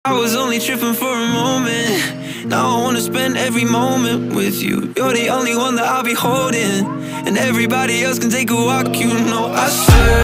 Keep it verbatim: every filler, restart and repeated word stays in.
I was only tripping for a moment. Now I wanna spend every moment with you. You're the only one that I'll be holding, and everybody else can take a walk, you know. I swear